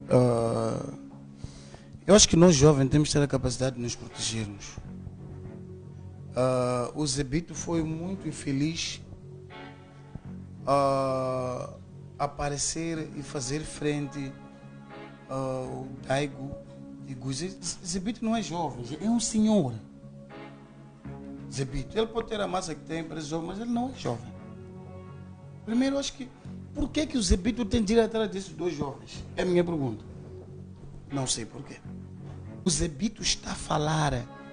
Eu acho que nós jovens temos que ter a capacidade de nos protegermos. O Zebito foi muito infeliz aparecer e fazer frente ao Daigo e Guzi. Zebito não é jovem, é um senhor. Zebito, ele pode ter a massa que tem para esse jovem, mas ele não é jovem. Primeiro, eu acho que por que o Zebito tem de ir atrás desses dois jovens? É a minha pergunta. Não sei porquê. O Zebito está a falar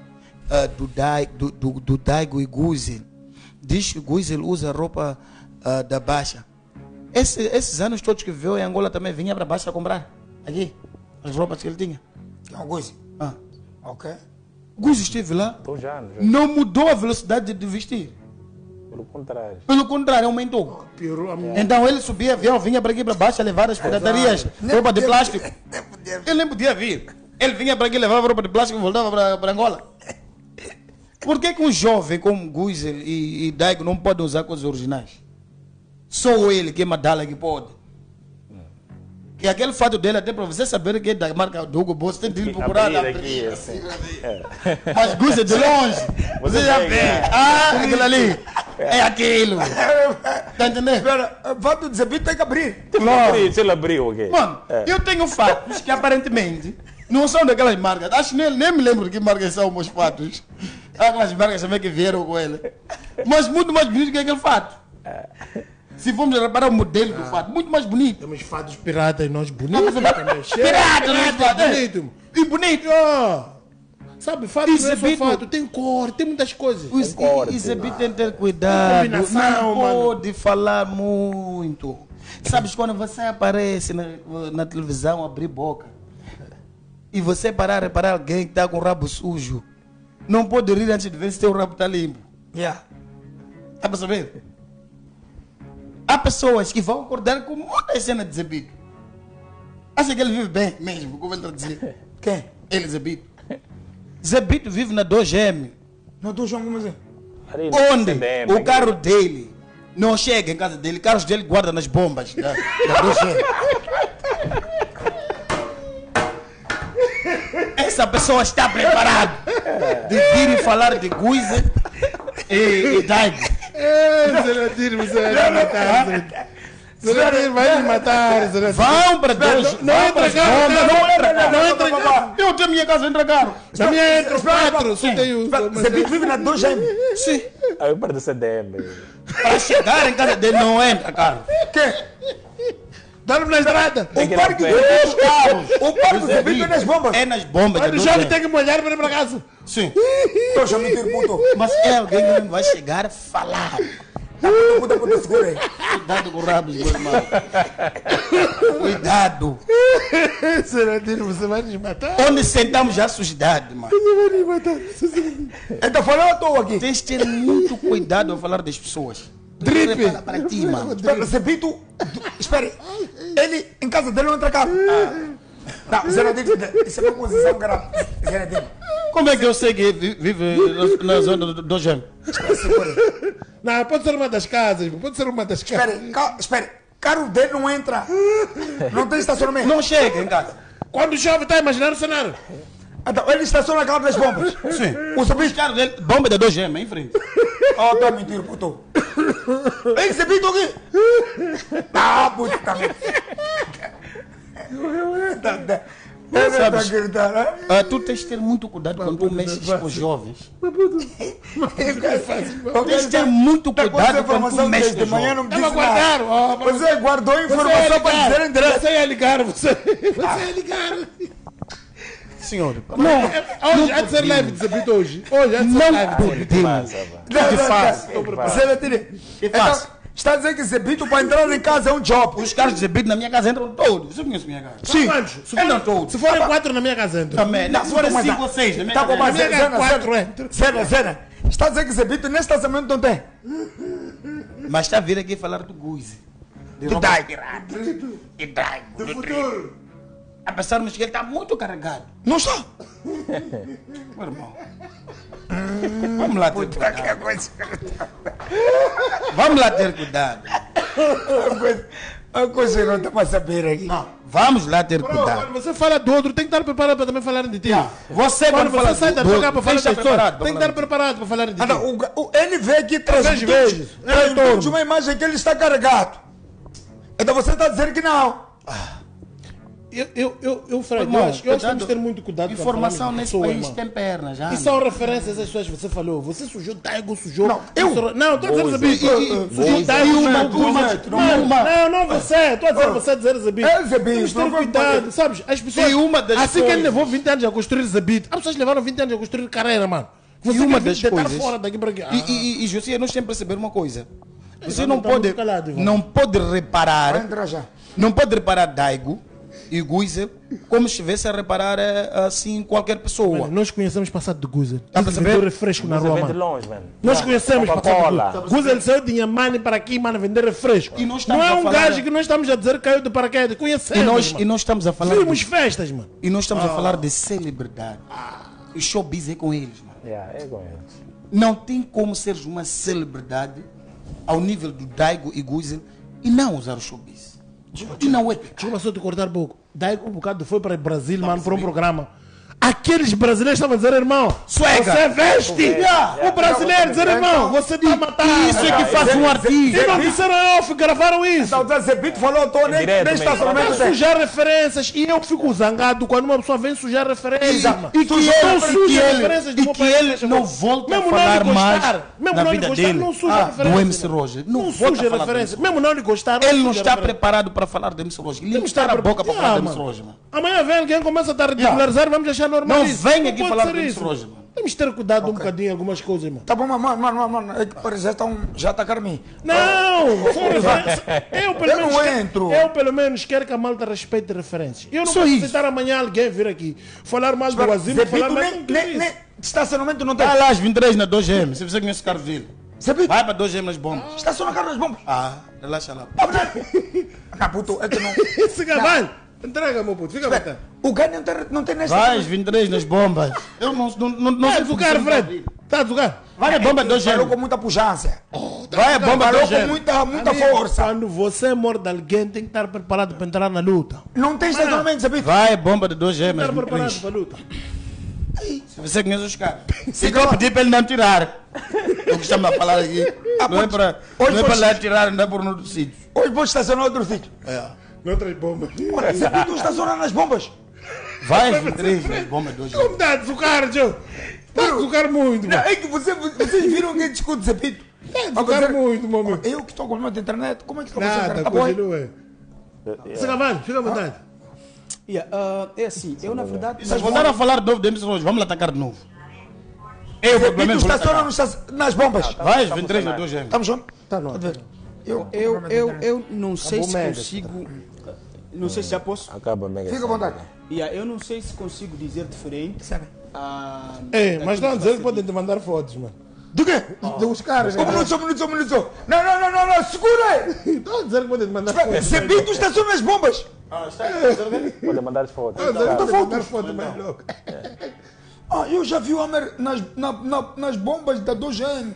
do Daigo e Guzi. Diz que Guzi usa roupa da Baixa. Esses anos todos que viveu em Angola também vinha para Baixa comprar. Aqui, as roupas que ele tinha. Não, Guzi. Ok. Guzi esteve lá. 2 anos. Não mudou a velocidade de vestir. Pelo contrário. Pelo contrário, aumentou. Então ele subia avião, vinha para aqui para baixo a levar as piratarias, roupa de plástico. Ele nem podia vir. Ele vinha para aqui, levava roupa de plástico e voltava para Angola. Por que um jovem como Guizel e Daigo não podem usar coisas originais? Só ele, que é Madala, que pode. E aquele fato dele, até para você saber que é da marca do Hugo Boss, tem de procurar. Aqui, assim. Mas Guizel de longe, você já vê. Aquilo ali é aquilo. Tá entendendo? Espera, o fato de Zebito tem que abrir. Se ele abriu, ok. Mano, eu tenho fatos que aparentemente não são daquelas marcas. Acho que nem me lembro de que marcas são meus fatos. Aquelas marcas também que vieram com ele. Mas muito mais bonito que aquele fato. Se formos reparar o modelo do fato, muito mais bonito. Temos fatos piratas, nós bonitos. Pirata, não é fato? Bonito. E bonito. Sabe, fato não é só fato, tem cor, tem muitas coisas. O Zebito tem que ter cuidado. Não pode falar muito. Sabes, quando você aparece na televisão, abrir boca, e você reparar alguém que está com o rabo sujo, não pode rir antes de ver se teu rabo está limpo. Está para saber? Há pessoas que vão acordar com muita cena de Zebito. Acha que ele vive bem mesmo, como ele está dizendo? Quem? Ele, Zebito. Zebito vive na 2M. Na 2M, como assim? Onde o carro dele não chega em casa dele, carros dele guarda nas bombas da 2M. Essa pessoa está preparada de vir e falar de Guizel e Daigo. Zeratino, você vai me matar. Zeratino vai me matar. Vão para dois. Não entra carro. Não entra carro. Eu tenho minha casa, entra carro. Na minha entra 4. Só tenho. Zebito vive na 2M. Sim. Aí eu perdi o CDM. Para chegar em casa dele não entra carro. Dá-me na estrada. O parque dos carros. O parque do Zebito é nas bombas. É nas bombas. Mas o jovem tem que molhar para ir para casa. Sim. Poxa, me tiro, puto. Mas é alguém que não vai chegar a falar. Puta, segura aí. Cuidado com o rabo, meu irmão. Cuidado. Zeratino, você vai nos matar. Onde sentamos já a sujidade, mano. Você vai nos matar. Então falando à toa aqui. Tens de ter muito cuidado ao falar das pessoas. Drip. Para ti, mano. Espera, Zebito. Espere. Ele, em casa dele, não entra carro. Não, Zeratino, isso é uma posição grave. Zeratino. Como é que eu sei que vive na zona do Gem? Não, pode ser uma das casas. Pode ser uma das casas. Espere. Carro dele não entra. Não tem estacionamento. Não chega em casa. Quando chove, está a imaginar o cenário. Então, ele estaciona a carro das bombas. Sim. O Zebito. Cara dele, bomba da 2M, em frente. Oh, tá mentindo, puto. Ei, Zebito aqui. Puta merda. Tu tens de ter muito cuidado quando tu mexes com os jovens. Tens de ter muito cuidado quando tu mexes com os jovens. Não guardaram. Você guardou informação para dizer em direto. Você ia ligar, você ia ligar. Senhor, Hoje há de ser leve de Zebito hoje. Hoje há de ser leve. Que fácil. Que fácil. Está a dizer que Zebito para entrar em casa é um job. Os carros de Zebito na minha casa entram todos. Você conhece minha casa? Sim. Entram todos. Se forem 4 na minha casa entram. Também. Não, se forem 5 ou 6 na minha casa. Tá bom, mas Na minha casa 4 entram. Cena. Está a dizer que Zebito nesse estacionamento não tem. Mas está a vir aqui falar do Guizel. Do Daigo. E Daigo. Do futuro. A pensarmos que ele está muito carregado. Não está. Meu irmão. Vamos lá ter cuidado. Vamos lá ter cuidado. A coisa não está para saber aqui. Não, vamos lá ter Quando cuidado. você fala do outro, tem que estar preparado para também falar de ti. Você, Quando quando fala você sai da do tua casa para tem falar que estar das pessoas, preparado. tem que estar preparado para falar de ti. Ele vê aqui traz vezes. todos uma imagem que ele está carregado. Então você está a dizer que não. Fred, Irmão, eu acho que temos que ter muito cuidado com informação falar de nesse pessoa, país irmão. tem pernas, já. E são referências às pessoas que você falou. Você sujou Daigo, sujou. Não, eu? Não, estou a dizer Zabito. Sujou Daigo, não você. Estou a dizer você dizer Zabito. É Zabito, Temos que ter não cuidado, sabes? As pessoas. E uma das assim que ele coisas- levou 20 anos a construir Zabito, as pessoas levaram 20 anos a construir carreira, mano. Você E uma quer das tentar coisas. fora daqui para aqui. E José, nós temos que perceber uma coisa. Você Ivan não tá pode, muito calado, Ivan. não pode Vai reparar, entrar já. não pode reparar Daigo e Guizer como se estivesse a reparar assim qualquer pessoa. Mano, nós conhecemos passado de Guzer. Tá a Ele perceber? vendeu refresco na Você rua, vem de mano. longe, mano. Nós conhecemos Coca-Cola. passado de Guzer. Ele saiu de Inhamane para aqui, mano, vender refresco. E nós Não estamos é a um falar- gajo que nós estamos a dizer que caiu de paraquedas. Conhecemos, E nós estamos a falar Vimos de, festas, mano. e nós estamos a falar de celebridade. O showbiz é com eles, mano. É com eles. Não tem como seres uma celebridade ao nível do Daigo e Guizer e não usar o showbiz. E não é. Desculpa só te cortar um pouco. Daí um bocado foi para o Brasil, mano, para um programa. Aqueles brasileiros estavam a dizer, irmão, Suega. você veste. O brasileiro dizer, irmão, você está a matar. Isso é que faz um artista. E não disseram off, gravaram isso. Então, o Zebito falou, estou nem direto mesmo. estacionamento. Está a sujar referências e eu fico zangado quando uma pessoa vem sujar referências. mano. E que Não suja ele, referências do e meu que país, ele deixa não eu ver. volta a Mesmo não falar lhe mais gostar, mesmo na não lhe vida gostar, dele não suja do referências, MC mano. Roger. Não Não volta suja a falar do referências. MC Mesmo não lhe gostar, Ele não suja está referências. preparado para falar do MC Roger. Ele não Temos está na que estar boca para falar do MC mano. Roger, mano. Amanhã vem alguém começa a estar a ridicularizar, vamos deixar normal. Não isso. vem aqui pode falar ser do MC isso. Roger, mano. Temos que ter cuidado um bocadinho em algumas coisas, mano. Tá bom, mano, é que parece já está Carmin. Não! São referências. Eu pelo menos quero que a malta respeite referências. Eu não Só posso isso. aceitar amanhã alguém vir aqui falar mal do Azim, falar mal nem estacionamento não tem. Vai lá às 23 na 2M, se você conhece o Carville. Zebito, Vai para 2M nas bombas. estaciona carro nas bombas. Ah, relaxa lá. Ah, puto, é que não. Esse vai! Entrega, meu puto, fica bacana. O ganho não tem nesta. Vai às 23 nas bombas. Eu não Tá a sei tocar, Fred? Tá a tocar? Vai na bomba Falou 2M. com muita pujança. Vai a bomba Falou com 2M. muita Amigo, força. Quando você morde alguém, tem que estar preparado para entrar na luta. Não tem estacionamento, Zebito. Vai a bomba de 2M. Estar às preparado 23. para a luta. Se você conhece os caras. Se eu pedir para ele não tirar. O que estamos a falar aqui. Não é para lá tirar, não é por outro sítio. Hoje vou estacionar outro sítio. Não traz bomba. Olha, Zebito estaciona nas bombas. Vai às 23 nas bombas 2M. Como está a tocar, Joe? Está a tocar muito, Não, mano. é que vocês viram que discute Zebito. Está a tocar muito, meu amigo. Eu que estou com o meu de internet, como é que estou a Nada, concentrar? Tá bom, hein? continua. Você Cavalo, fica à vontade. É assim, eu na verdade. Vocês voltaram a falar de novo de MC Roger. Vamos lá atacar de novo. Eu, pelo Zebito menos, vou lá estaciona atacar. nas bombas. Vai às 23 nas 2M. Estamos juntos? Tá não. Eu não sei se média. consigo. Não sei se já posso. Acaba mega. Fica à vontade. Eu não sei se consigo dizer diferente. Sabe? Ei, mas estão a dizer que podem te mandar fotos, mano. Do quê? Dos caras, né? Um minuto. Não, segura aí. Estão a dizer que podem te mandar fotos. Zebito estaciona nas bombas. Pode mandar as fotos. Estão a dizer que podem mandar fotos, mais louco. Ah, eu já vi o Homer nas bombas da 2M.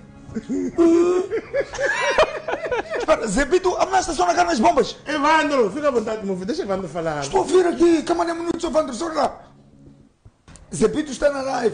Espera, Zebito, a minha estaciona cá nas bombas. Evandro, fica à vontade, meu filho. Deixa Evandro falar. Estou a vir aqui, calma aí um minuto, seu Vandro, só lá. Zebito está na live.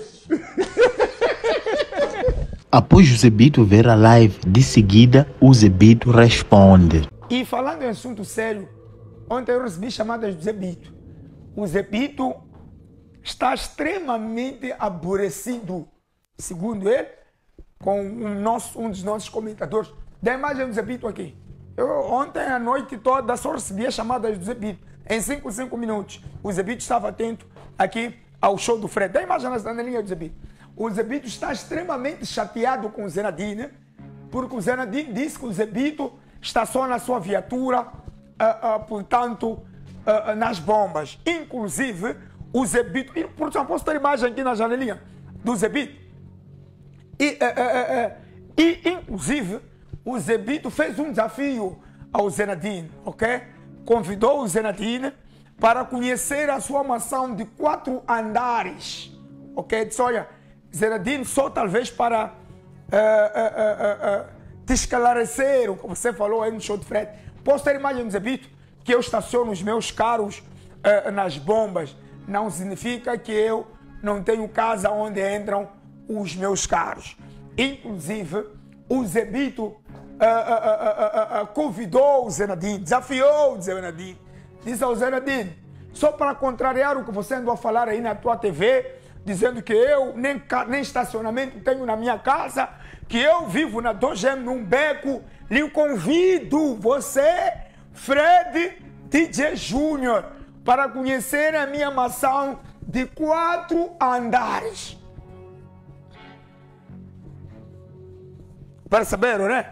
Após o Zebito ver a live, de seguida o Zebito responde. E falando em assunto sério, ontem eu recebi chamadas do Zebito. O Zebito está extremamente aborrecido, segundo ele, com um dos nossos comentadores. Dá a imagem do Zebito aqui. Eu ontem à noite toda só recebia chamadas do Zebito. Em 5 minutos, o Zebito estava atento aqui ao show do Fred. Dá a imagem na linha do Zebito. O Zebito está extremamente chateado com o Zenadine, porque o Zenadine disse que o Zebito está só na sua viatura, portanto, nas bombas. Inclusive, o Zebito... Por exemplo, posso ter a imagem aqui na janelinha do Zebito? E inclusive, o Zebito fez um desafio ao Zenadine, ok? Convidou o Zenadine para conhecer a sua mansão de 4 andares, ok? Disse, olha, Zenadine, só talvez para te esclarecer o que você falou aí no show de Fred. Posso ter a imagem do Zebito? que eu estaciono os meus carros nas bombas não significa que eu não tenho casa onde entram os meus carros. Inclusive, o Zebito convidou o Zenadinho, desafiou o Zenadinho. Disse ao Zenadinho, só para contrariar o que você andou a falar aí na tua TV, dizendo que eu nem estacionamento tenho na minha casa, que eu vivo na 2M num beco, lhe convido você, Fred DJ Júnior, para conhecer a minha mansão de 4 andares. Perceberam, né?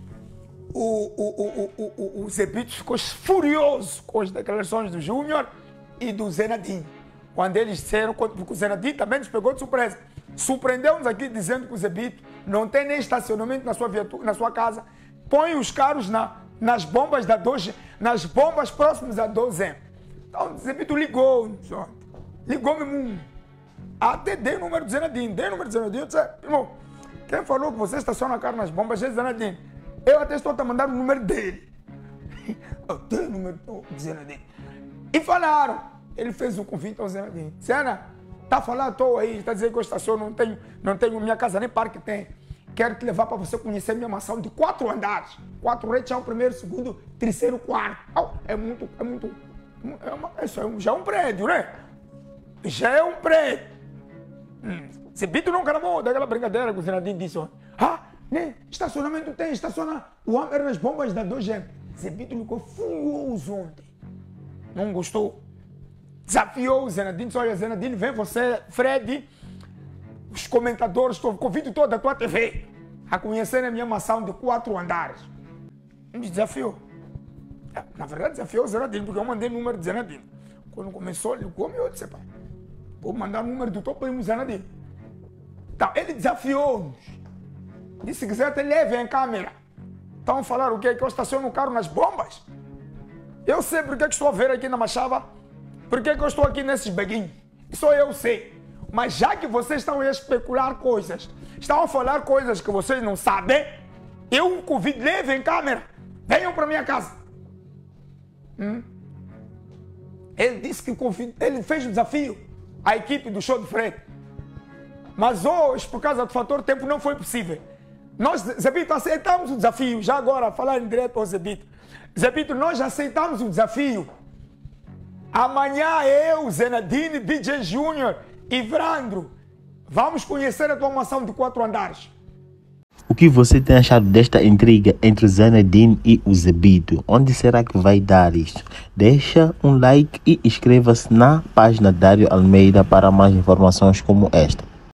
O Zebito ficou furioso com as declarações do Júnior e do Zenadinho. Quando eles disseram, porque o Zenadinho também nos pegou de surpresa. Surpreendeu-nos aqui dizendo que o Zebito não tem nem estacionamento na sua viatura, na sua casa. Põe os carros nas bombas da 2, nas bombas próximas à 2M. Então o Zebito ligou mesmo. Até dei o número do Zenadinho. Dei o número do Zenadinho. Disse, irmão, quem falou que você estaciona carro nas bombas é Zenadinho. Eu até estou a mandar o número dele. Eu tenho o número do Zenadinho. E falaram. Ele fez um convite ao Zenadinho. Zena, tá falando à toa aí, está dizendo que eu estaciono, não tenho minha casa, nem parque tem. Quero te levar para você conhecer minha mansão de 4 andares. 4 redes, já o primeiro, segundo, terceiro, quarto. Já é um prédio, né? Já é um prédio. Zebito não gravou daquela brincadeira que o Zenadinho disse. Né? Estacionamento tem, estaciona o Hammer nas bombas da 2M. Zebito ficou furioso ontem. Não gostou. Desafiou o Zenadinho, disse, olha, Zenadinho, vem você, Fred, os comentadores, convido toda a tua TV a conhecer a minha mansão de 4 andares. Me desafiou. Na verdade, desafiou o Zenadinho, porque eu mandei o número de Zenadinho. Quando começou, ele ligou-me, eu disse, vou mandar o número do teu primo Zenadinho. Então, ele desafiou-nos. Disse que você leve em câmera. Estão a falar o quê? Que eu estaciono o carro nas bombas? Eu sei porque estou a ver aqui na Machava. Por que eu estou aqui nesses beguinhos? Isso eu sei. Mas já que vocês estão a especular coisas, estão a falar coisas que vocês não sabem, eu convido, leve em câmera. Venham para minha casa. Ele disse que ele fez o desafio à equipe do show de Fred. Mas hoje, por causa do fator tempo, não foi possível. Nós, Zebito, aceitamos o desafio. Já agora, falar em direto ao Zebito. Zebito, nós aceitamos o desafio. Amanhã eu, Zenadinho, DJ Júnior e Vrandro vamos conhecer a tua mansão de 4 andares. O que você tem achado desta intriga entre o Zenadinho e o Zebito? Onde será que vai dar isto? Deixa um like e inscreva-se na página Dário Almeida para mais informações como esta.